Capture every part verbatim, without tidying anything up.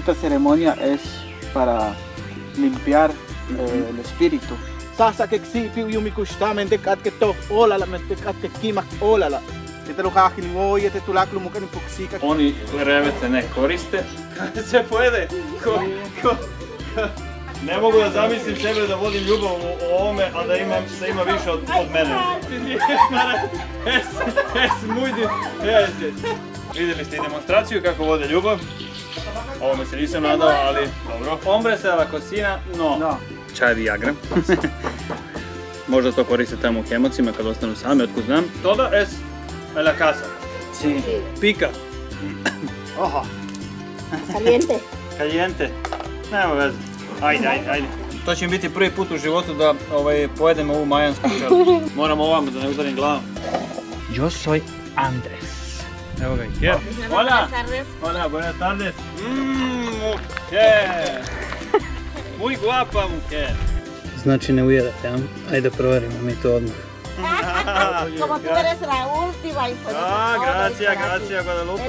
Esta ceremonia es para limpiar eh, el espíritu. Sasa que si piu yumi kustame de kat que to ola la mente kat que kima ola la. Este lo haga ni voy este tu laklu muka ni puksika. Oni revete ne koriste. Se puede. Ko, ko, ne mogu da zamislim sebe da vodim ljubav o ovome, a da imam da ima više od, od mene. Es, es muy es, es. Vidjeli ste i demonstraciju kako vode ljubav. Ovome se nisam nadao, ali dobro. Hombre se la cocina, no. no. Čaj Viagra. Možda to koriste tamo u hemocima kad ostanu sami, otkud znam. Toda es a la casa. Sí. Pica. Ojo. Caliente. Caliente. Nema veze. Ajde, ajde, ajde. To će mi biti prvi put u životu da ovaj, pojedem ovu majansku pčelu. Moram ovamo da ne udarim glavom. Yo soy Andres. Evo ga, Iker. Hola. Hola, buenas tardes. Mmm, mujer. Muy guapa, mujer. Znači ne ujedate, a? Ajde proverimo mi to odmah. Como tú eres la última y por eso Ah, todo gracias, está así. gracias, Guadalupe.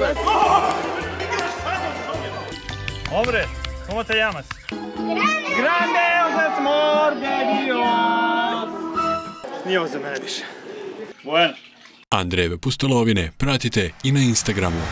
Hombre, ¿cómo te llamas? Grande. Grande, es amor de Dios. Nije ovo za mene više. Bueno. Andrejeve pustolovine pratite i na Instagramu.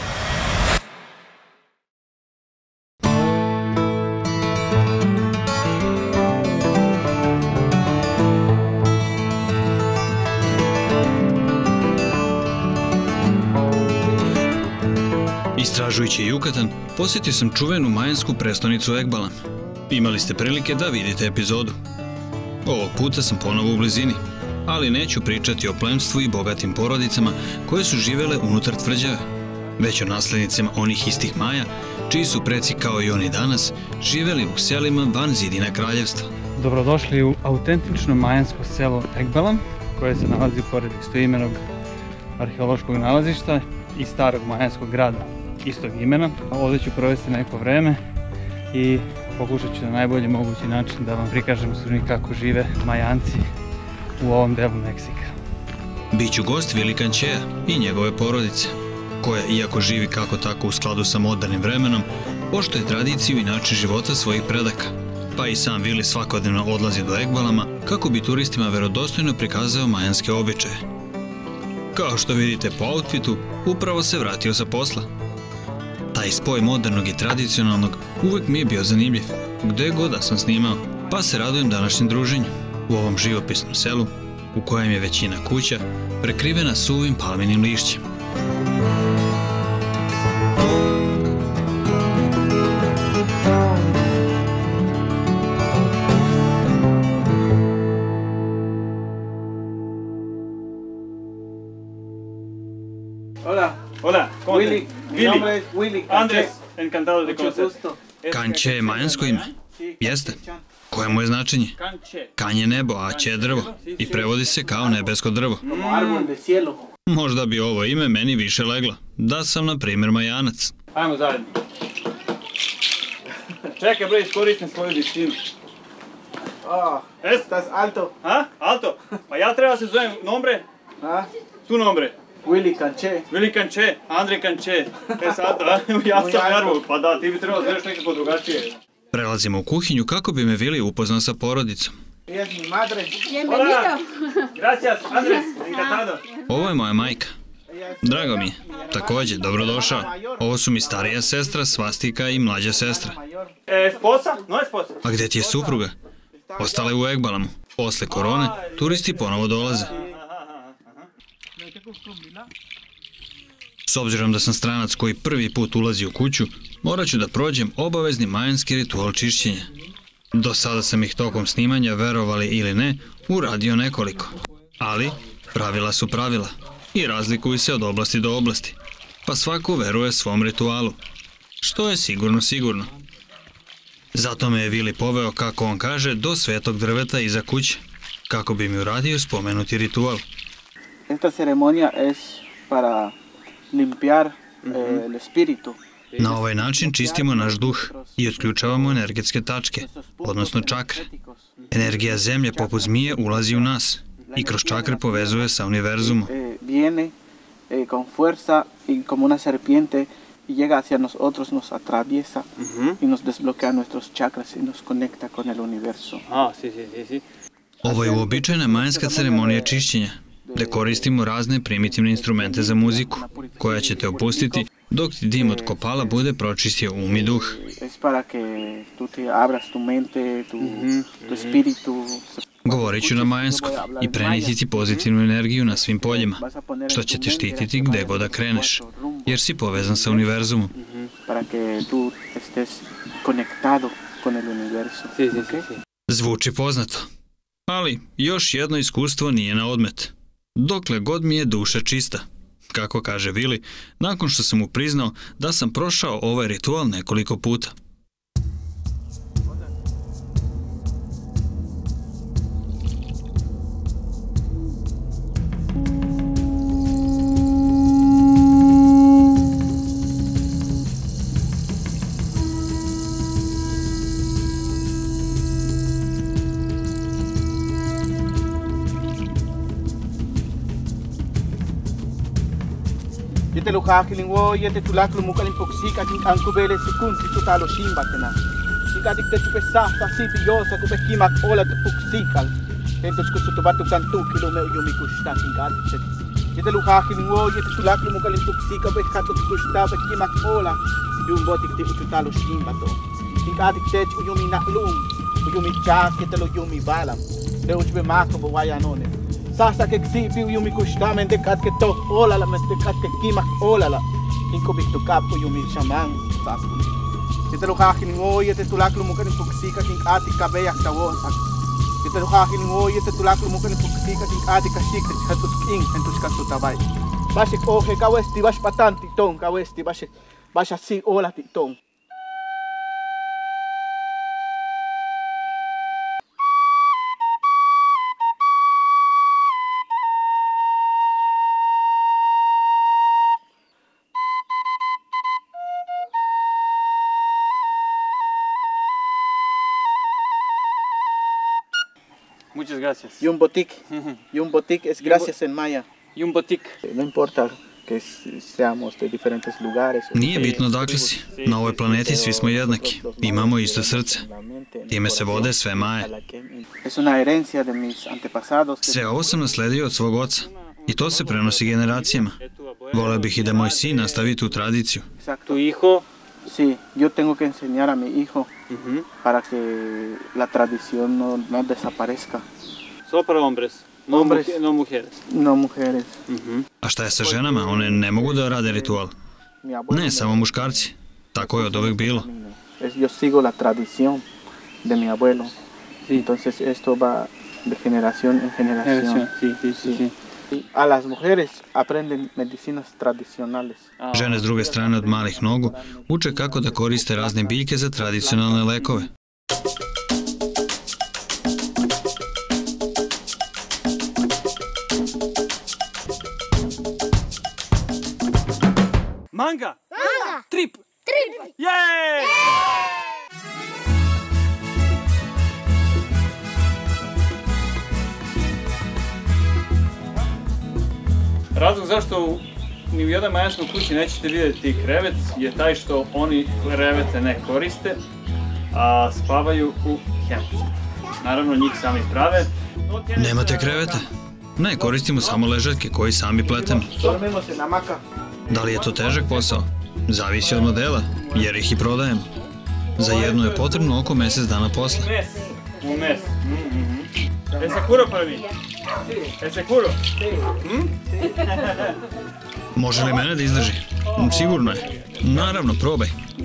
Istražujući Jukatan, posjetio sam čuvenu majansku prestonicu Ekbalam. Imali ste prilike da vidite epizodu. Ovog puta sam ponovo u blizini, ali neću pričati o plemstvu i bogatim porodicama koje su živele unutar tvrđave, već o naslednicima onih istih Maja, čiji su preci kao i oni danas živeli u selima van zidina kraljevstva. Dobrodošli u autentično majansko selo Ekbalam, koje se nalazi pored istoimenog arheološkog nalazišta i starog majanskog grada istog imena. Ovdje ću provesti neko vreme i pokušat ću na najbolji mogući način da vam prikažem u suštini kako žive Majanci u ovom delu Meksika. Biću gost Vili Canchea i njegove porodice, koja, iako živi kako tako u skladu sa modernim vremenom, poštuje tradiciju i način života svojih predaka. Pa i sam Vili svakodnevno odlazi do Ekbalama kako bi turistima verodostojno prikazao majanske običaje. Kao što vidite po outfitu, upravo se vratio sa posla. Taj spoj modernog i tradicionalnog uvek mi je bio zanimljiv, gde god da sam snimao, pa se radujem današnjem druženju u ovom živopisnom selu, u kojem je većina kuća prekrivena suvim palminim lišćem. Hola. Hola, ¿cómo Willy, te? mi nombre es Willy Canchea. Andres, encantado de conocerte. Canche je majansko ime? Jeste. Koje mu je značenje? Kan je nebo, a Che je drvo i prevodi se kao nebesko drvo. Možda bi ovo ime meni više leglo, da sam na primjer Majanac. Ajmo zajedno. Čekaj bre, iskoristim svoju visinu. Oh, estás alto. A? Alto? Pa ja treba se zovem nombre? A? Tu nombre? Willy Canchea. Willy Canchea, Andrej Canchea. E sad, ja sam nervov, pa da, ti bi trebalo zoveš nekako drugačije. Prelazimo u kuhinju kako bi me Vili upoznao sa porodicom. Ella es mi madre. Hola. Gracias, Andres, encantado. Ovo je moja majka. Drago mi je. Također, dobrodošao. Ovo su mi starija sestra, Svastika i mlađa sestra. Esposa? No esposa. A gde ti je supruga? Ostala je u Ekbalamu. Posle korone, turisti ponovo dolaze. S obzirom da sam stranac koji prvi put ulazi u kuću, morat ću da prođem obavezni majanski ritual čišćenja. Do sada sam ih tokom snimanja, verovali ili ne, uradio nekoliko. Ali, pravila su pravila i razlikuju se od oblasti do oblasti, pa svako veruje svom ritualu, što je sigurno sigurno. Zato me je Vili poveo, kako on kaže, do svetog drveta iza kuće, kako bi mi uradio spomenuti ritual. Esta ceremonia es para limpiar eh, el espíritu. Na ovaj način čistimo naš duh i otključavamo energetske tačke, odnosno čakre. Energija zemlje poput zmije ulazi u nas i kroz čakre povezuje sa univerzumom. Viene con fuerza y como una serpiente y llega hacia nosotros, nos atraviesa Mhm. y nos desbloquea nuestros chakras y nos conecta con el universo. A, si, si, si, si. Ovo je uobičajena majanska ceremonija čišćenja, gde koristimo razne primitivne instrumente za muziku, koja će te opustiti dok ti dim od kopala bude pročistio um i duh. Es para que tú te abras tu mente, tu, tu espíritu. Govorit ću na majanskom i preneti ti pozitivnu energiju na svim poljima, što će te štititi gde god da kreneš, jer si povezan sa univerzumom. Para que tú estés conectado con el universo. Si, si, si, si. Zvuči poznato, ali još jedno iskustvo nije na odmet. Dokle god mi je duša čista, kako kaže Vili, nakon što sam mu priznao da sam prošao ovaj ritual nekoliko puta. Yete lo hakiling wo yete tulak lo mukaling poksika king ankubele sekun si tutalo shimba tena. Sikadik te chupesa ta sipi yosa kubekimak ola te poksikal. Entonces que tu batu cantu kilo me yo mi kusta king gadik. Yete lo hakiling wo yete tulak lo mukaling poksika be kato te kusta bekimak ola. Yung botik te tutalo shimba to. Sikadik te yo mi naklum. Yo mi chas yete lo yo mi balam. De uchbe mako bo wayanone. Sasa que exibi yo mi kustamen de kat que to ola la meste kat que kimak ola la inko bito kapo yo mi shaman sasa te lo hakin ngoy te tulak lo mukan puksika king ati kabeyak tawosak te lo hakin ngoy te tulak lo mukan puksika king ati kashik hatus king entus kasu tabay basik oje kawesti bas patanti ton kawesti basik bas asi ola ti ton. Muchas gracias. Y un botic, y un botic es gracias en maya. I un botik. No importa que seamos de diferentes lugares. Nije bitno odakle si, na ovoj planeti svi smo jednaki, imamo isto srce, time se vode sve maje. Es una herencia de mis antepasados. Sve ovo sam nasledio od svog oca i to se prenosi generacijama. Voleo bih i da moj sin nastavi tu tradiciju. Tu hijo. Sí, yo tengo que enseñar a mi hijo Mhm. para que la tradición no, no desaparezca. Solo para hombres. No, Hombres. muje- no mujeres. No mujeres. Mhm. A šta je sa ženama? One ne mogu da rade ritual. Mi abuelo Ne, me- samo muškarci. Tako je od uvek bilo. Es, yo sigo la tradición de mi abuelo. Sí. Entonces esto va de generación en generación. Sí, sí, sí, sí. Y a las mujeres aprenden medicinas tradicionales. A, Žene s druge strane od malih nogu uče kako da koriste razne biljke za tradicionalne lekove. Manga! Manga! Trip! Trip! Jej! Razlog zašto u ni u jednoj majanskoj kući nećete vidjeti krevet je taj što oni krevete ne koriste, a spavaju u hemci. Naravno njih sami prave. Nemate kreveta? Ne, koristimo samo ležaljke koji sami pletemo. Dormimos en hamaca. Da li je to težak posao? Zavisi od modela, jer ih i prodajemo. Za jednu je potrebno oko mjesec dana posle. Mes. Un mes. Mm, mhm. ¿Es seguro para mí? ¿Es seguro? Može li mene da izdrži? Sigurno je. Naravno, probaj.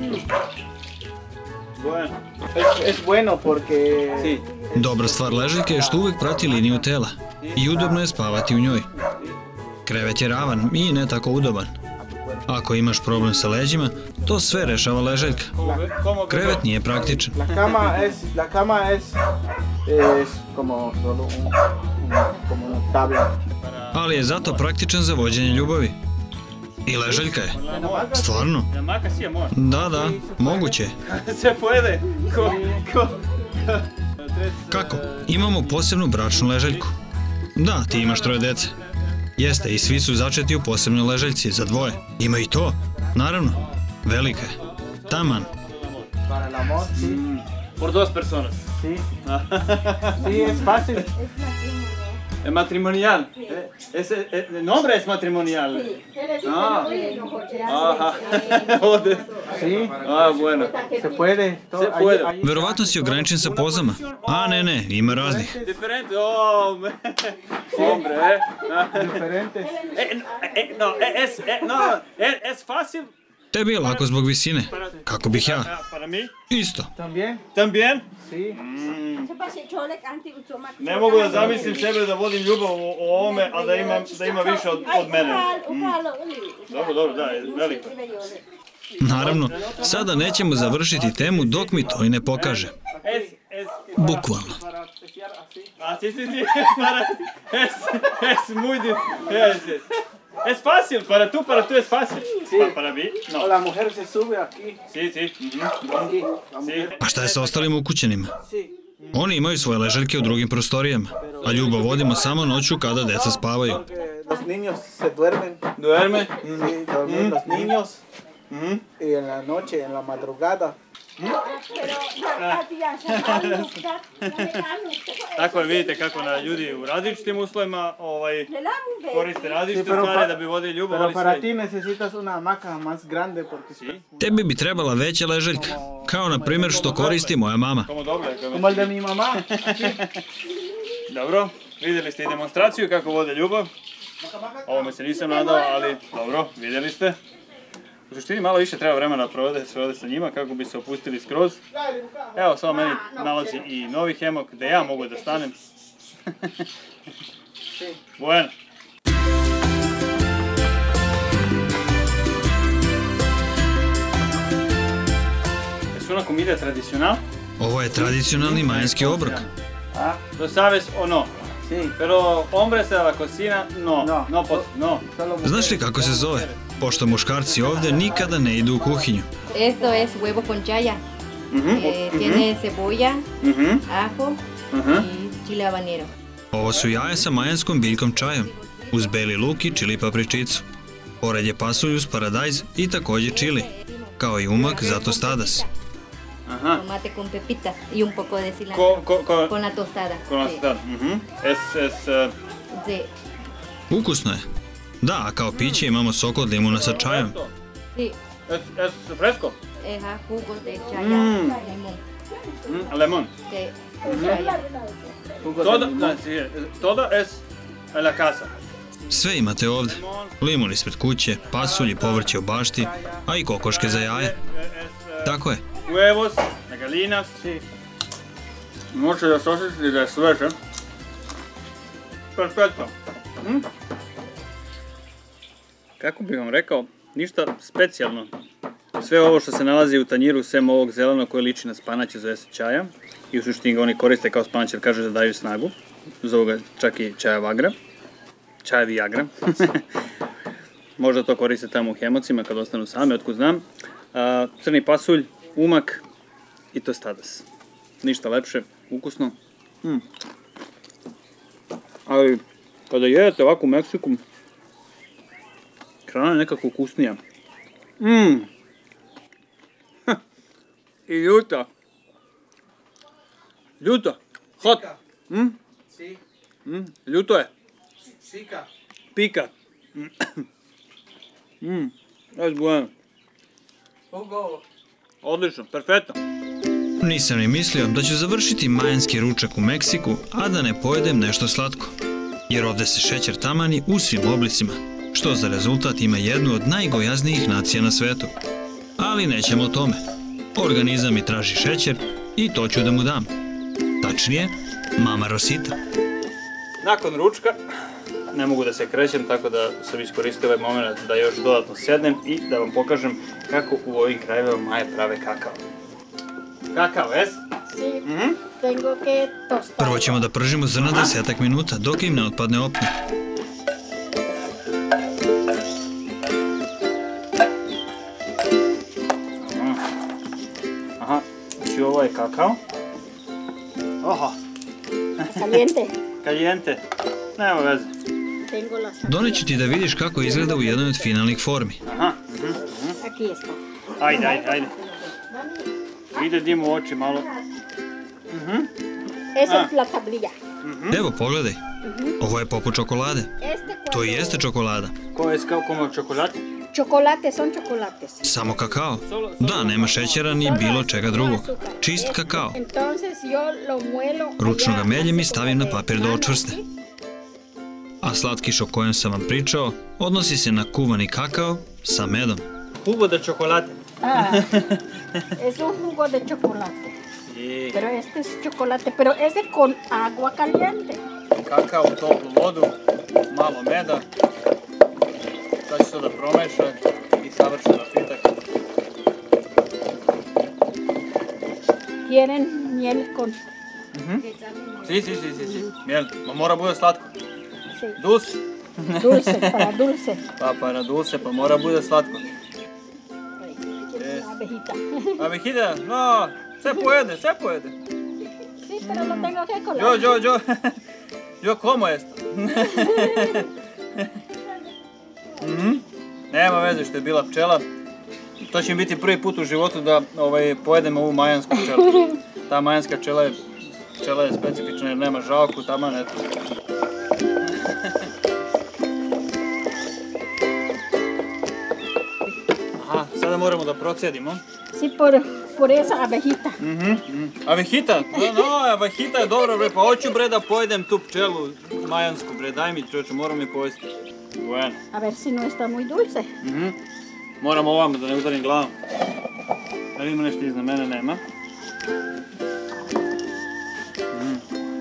Bueno. Es, es bueno porque Sí. Dobra stvar ležaljke je što uvek prati liniju tela i udobno je spavati u njoj. Krevet je ravan i ne tako udoban. Ako imaš problem sa leđima, to sve rešava ležaljka. ¿Cómo que Krevet nije praktičan. la cama es la cama es es como solo un, un como una tabla. Ali je zato praktičan za vođenje ljubavi. I ležaljka je. Stvarno? La hamaca sí, amor. Da, da, moguće je. Se puede. Co, co, Kako? Imamo posebnu bračnu ležaljku. Da, ti imaš troje dece. Jeste, i svi su začeti u posebnoj ležaljci za dvoje. Ima i to, naravno. Velika je. Taman. Para el amor, sí. Por dos personas. Sí. Sí, es fácil. Es matrimonial. Es, es, el nombre es matrimonial. Ah. Ajá. Sí. Ah, bueno. Se puede. Se puede. Verovatno si ograničen sa pozama. A ne, ne, ima raznih. Diferente. Oh, me. Hombre, eh. Diferentes. Eh, eh, no, es, eh, no, es, es fácil. Tebi je lako zbog visine. Kako bih ja? Para mí. Isto. También. También? Sí. Ne mogu da zamislim sebe da vodim ljubav o ovome, a da ima, da ima više od, od mene. Mm. Dobro, dobro, da, je veliko. Naravno, sada nećemo završiti temu dok mi to i ne pokaže. Bukvalno. Ah, sí, sí, sí, para, es, es muy difícil, es, es, es fácil, para tú, para tú es fácil, Sí. Pa- para mí, no, La mujer se sube aquí. sí, sí, ujú, Aquí. La sí, mujer. A šta je sa ostalim ukućenima? Sí. Oni imaju svoje ležaljke u drugim prostorijama, a ljubav vodimo samo noću kada deca spavaju. Porque los niños se duermen. duerme, Sí, duermen los niños. mhm, Y en la noche, en la madrugada. tako je, vidite kako na ljudi u različitim uslovima ovaj, koriste različite Sí, pero stvari pa- da bi vodili ljubav, Pero ali para sve. ti necesitas una hamaca más grande porque Sí. Tebi bi trebala veća ležaljka, kao na primjer što koristi moja mama. Como doble, como- como el de mi mamá. Dobro, vidjeli ste i demonstraciju kako vode ljubav. Ovome se nisam nadao, ali dobro, vidjeli ste. U suštini malo više treba vremena provode se ovdje sa njima kako bi se opustili skroz. Evo, samo meni nalazi i novi hemok gdje ja mogu da stanem. Bueno. Es una comida tradicional. Ovo je tradicionalni majanski obrok. Ah, ¿lo sabes o no? Sí. Pero hombres de la cocina, no, No. no, pos- no. Solo Znaš li kako se zove? Pošto muškarci ovdje nikada ne idu u kuhinju. Esto es huevo con chaya. Mhm, Eh, tiene cebolla, mhm, ajo mhm. y chile habanero. Ovo su jaja sa majanskom biljkom čajom, uz beli luk i čili papričicu. Pored je pasulj uz paradajz i također čili, kao i umak za tostadas. Aha. Tomate con pepita y un poco de cilantro. Ko, ko, ko, Con la tostada. con la Sí. tostada. Mhm. Es, es, eh, Sí. Ukusno je. Da, a kao piće imamo sok od limuna sa čajom. Sí. es, es fresco. Ajá, jugos de chaya, Mm. limón. Mm, lemon. De chaya. Todo, no, sí, todo es en la casa. Sve imate ovdje. Limun ispred kuće, pasulj i povrće u bašti, a i kokoške za jaje. Es, eh, Tako je. huevos, de galinas. Sí. Mucho de sosis y de sueže. Perfecto. Mm. Kako bih vam rekao, ništa specijalno. Sve ovo što se nalazi u tanjiru, sem ovog zelenog koje liči na spanać, zove se čaja. I u suštini ga oni koriste kao spanać jer kažu da daju snagu. Zovu ga čak i čaja vagra. Čaja viagra. Možda to koriste tamo u hemocima kad ostanu same, otkud znam. A, crni pasulj, umak i tostadas. Ništa lepše, ukusno. Mm. Ali kada jedete ovako u Meksiku, hrana je nekako ukusnija. Mm. I ljuta. Ljuto. Hot. Mm? Sí. Mm. Ljuto je. Chica. Pika. Mm. Es bueno. Hugo. Odlično, perfetno. Nisam ni mislio da ću završiti majanski ručak u Meksiku, a da ne pojedem nešto slatko. Jer ovdje se šećer tamani u svim oblicima, što za rezultat ima jednu od najgojaznijih nacija na svetu. Ali nećemo o tome. Organizam mi traži šećer i to ću da mu dam. Tačnije, mama Rosita. Nakon ručka ne mogu da se krećem, tako da sam iskoristio ovaj moment da još dodatno sednem i da vam pokažem kako u ovim krajevima Maje prave kakao. Kakao, es? Sí, tengo que tostar. Prvo ćemo da pržimo zrna desetak minuta dok im ne otpadne opne. Aha, znači ovo je kakao. Oho, Caliente. caliente. Nema veze. Tengo las. Doneću ti da vidiš kako izgleda u jednoj od finalnih formi. Aha, Aquí está. Ajde, ajde, ajde. Ide dim u oči malo. Esa es la tablilla. Evo, pogledaj. Ovo je poput čokolade. To i jeste čokolada. Ko je kao čokolad? Chocolate, son chocolates. Samo kakao. Da, nema šećera ni bilo čega drugog. Čist kakao. Entonces yo lo muelo. Ručno ga meljem i stavim na papir da očvrste. A slatkiš o kojem sam vam pričao odnosi se na kuvani kakao sa medom. Jugo de chocolate. Ah, es un jugo de chocolate. I Pero este es chocolate, pero ese con agua caliente. kakao u toplu vodu, malo meda. Sad ću to da promešam i savršen napitak. Quieren miel con... Si, si, si, si, si. Mijel, ma mora bude slatko. Sí, Dulce. dulce, para dulce. Pa para dulce, pa mora bude slatko. Una abejita. Abejita, no, se puede, se puede. Sí, pero lo tengo que colar. Yo, yo, yo, yo como esto. Mhm. Nema veze što je bila pčela. To će mi biti prvi put u životu da ovaj, pojedem ovu majansku pčelu. Ta majanska pčela je, pčela je specifična jer nema žalku, taman eto. Aha, sada moramo da procedimo. Sí, por, por esa abejita. Mhm, mhm. Abejita? No, no, abejita je dobro bre, pa hoću bre da pojedem tu pčelu majansku bre, daj mi čoveče, moram je pojesti. Bueno. A ver si no está muy dulce. Mhm. Moram ovamo da ne udarim glavom. Da vidimo nešto iznad mene, nema. Mhm.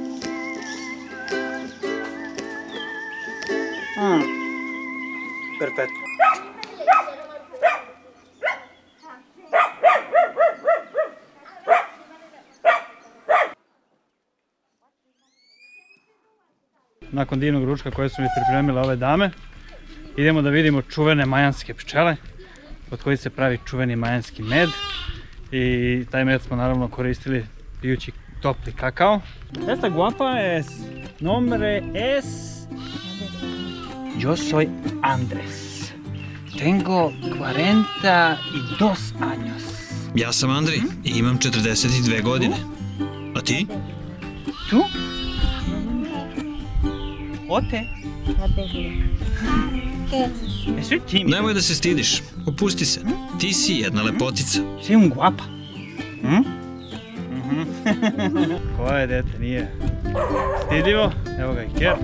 Mm. Perfetto. Nakon divnog ručka koje su mi pripremile ove dame, idemo da vidimo čuvene majanske pčele od kojih se pravi čuveni majanski med i taj med smo naravno koristili pijući topli kakao. Esta guapa es nombre es Yo soy Andres. Tengo cuarenta y dos años. Ja sam Andrej i imam četrdeset dve godine. A ti? Tu? Ote? Jesi tímida? Nemoj da se stidiš, opusti se. Ti si jedna lepotica. Si un guapa. Hm? Koje dete nije stidljivo? Evo ga i Ker.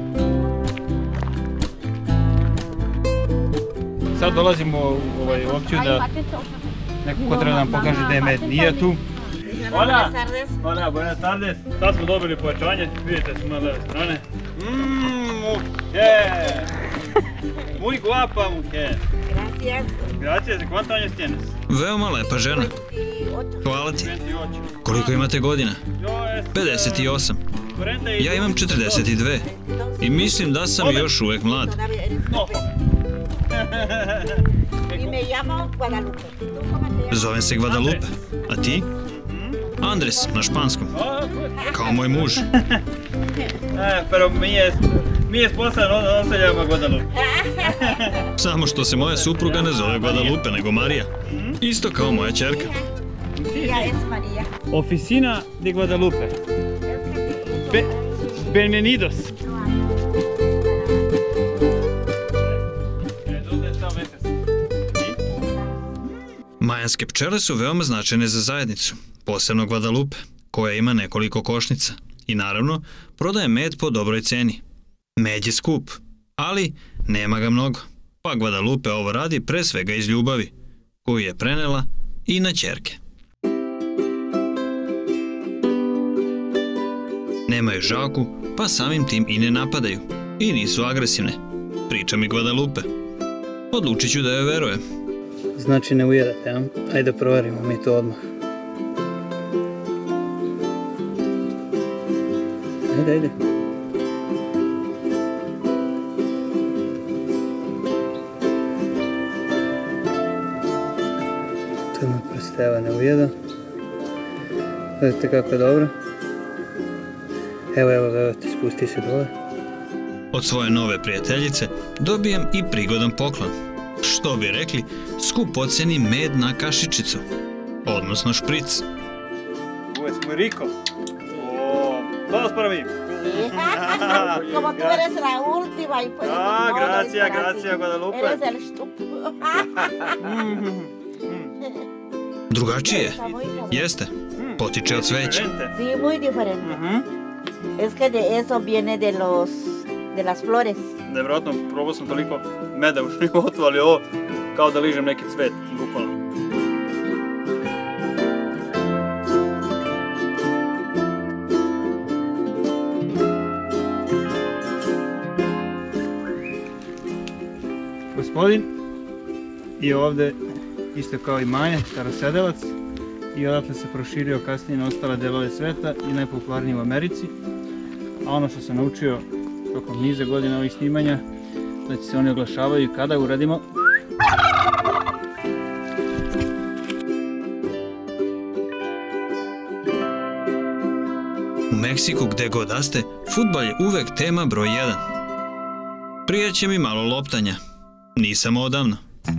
Sad dolazimo u ovaj opciju da neko ko treba da nam pokaže da je med nije tu. Hola! Hola, buenas tardes. Sad smo dobili pojačanje, vidite smo na leve strane. Mmm, mujer! Muy guapa mujer. Gracias. Gracias, ¿cuántos años tienes? Veoma lepa žena. Hvala ti. veintiocho. Koliko imate godina? Yo es... pedeset osam. cuarenta y... Ja imam četrdeset dve. I mislim da sam još uvek mlad. Todavía eres No. Y me llamo Guadalupe. ¿Tú cómo te llamas? Zovem se Guadalupe. A ti? Andres, na španskom. Oh, good. Kao moj muž. Eh, pero mi es... Mi esposa no, no se llama Guadalupe. Samo što se moja supruga ne zove Guadalupe, nego Marija. Isto kao moja ćerka. Ella es María. Oficina de Guadalupe. Be bienvenidos. Majanske pčele su veoma značajne za zajednicu, posebno Guadalupe, koja ima nekoliko košnica i naravno prodaje med po dobroj ceni. Med je skup, ali nema ga mnogo, pa Guadalupe ovo radi pre svega iz ljubavi, koju je prenela i na ćerke. Nemaju žalku, pa samim tim i ne napadaju i nisu agresivne, priča mi Guadalupe. Odlučit ću da joj verujem. Znači ne ujedate, a? Ajde proverimo mi to odmah. Ajde, ajde. To me prsteva ne ujeda. Gledajte kako je dobro. Evo, evo, evo, ti spusti se dole. Od svoje nove prijateljice dobijem i prigodan poklon. Što bi rekli, skup skup ocjeni med na kašičicu, odnosno špric. Ovo je muy rico. Oh, todos para mí. Como tú eres la última y pues... Ah, no, gracias, no es gracias, Guadalupe. Eres el estúpido. Drugačije? Jeste. Potiče od cveća. Sí, muy diferente. Es que de eso viene de los... de las flores. Nevjerojatno, probao sam toliko meda u životu, ali ovo kao da ližem neki cvet, bukvalno. Gospodin je ovde isto kao i Manja, starosedelac, i odatle se proširio kasnije na ostale delove sveta i najpopularniji u Americi. A ono što sam naučio tokom niza godina ovih snimanja, da će se oni oglašavaju kada uradimo. U Meksiku gde god da ste, fudbal je uvek tema broj jedan. Prijeće mi malo loptanja. Nisam odavno.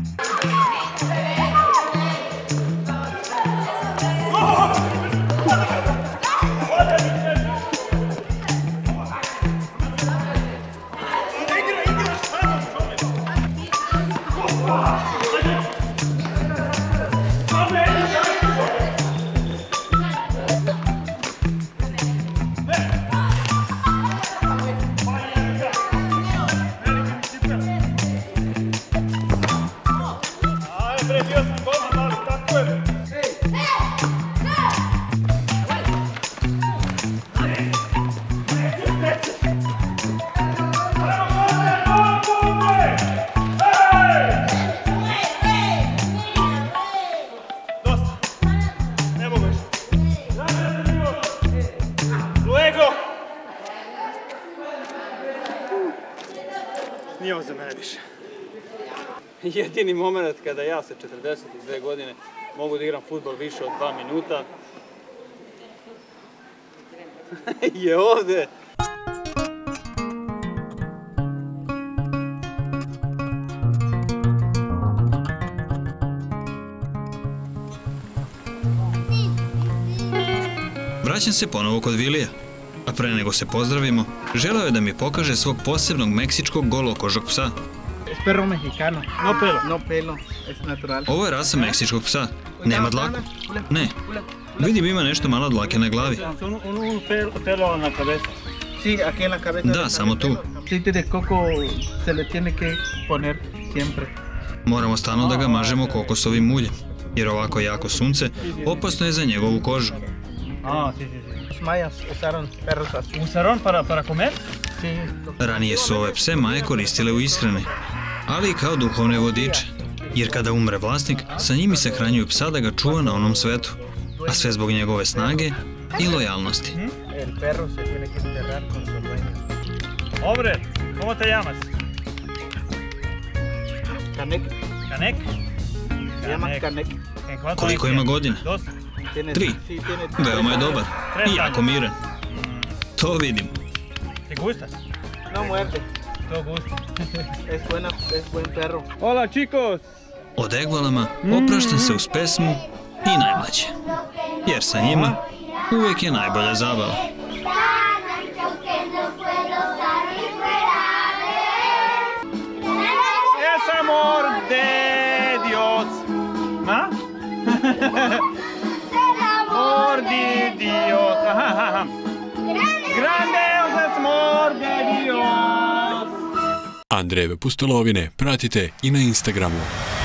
Nije ovo za mene više. Jedini moment kada ja sa četrdeset dve godine mogu da igram fudbal više od dva minuta je ovde. Vraćam se ponovo kod Vilija, a pre nego se pozdravimo, želeo je da mi pokaže svog posebnog meksičkog golokožog psa. Es perro mexicano. No pelo. No pelo, es natural. Ovo je rasa meksičkog psa. Nema dlaku? Ne. Vidim ima nešto malo dlake na glavi. Un pelo na cabeza. Sí, aquí en la cabeza. Da, samo tu. Aceite de coco se le tiene que poner siempre. Moramo stalno da ga mažemo kokosovim muljem, jer ovako jako sunce opasno je za njegovu kožu. A, si, si, si. Los mayas usaron perros así. Usaron para, para comer? Sí. Ranije su ove pse Maje koristile u ishrani, ali i kao duhovne vodiče, jer kada umre vlasnik, sa njimi se hranjuju psa da ga čuva na onom svetu, a sve zbog njegove snage i lojalnosti. El perro se tiene que enterrar con su dueño. Hombre, ¿cómo te llamas? Canek. Canek? Se llama Canek. Koliko ima godina? Tri. Veoma je dobar i jako miran. To vidim. ¿Te gusta? No muerde. To gusta. Es buena, es buen perro. Hola, chicos! Od Egvalama opraštam se uz pesmu i najmlađe, jer sa njima uvek je najbolja zabava. Es amor de Dios. ¿Ah? Amor de Dios. Grande es amor de Dios. Andrejeve pustolovine pratite i na Instagramu.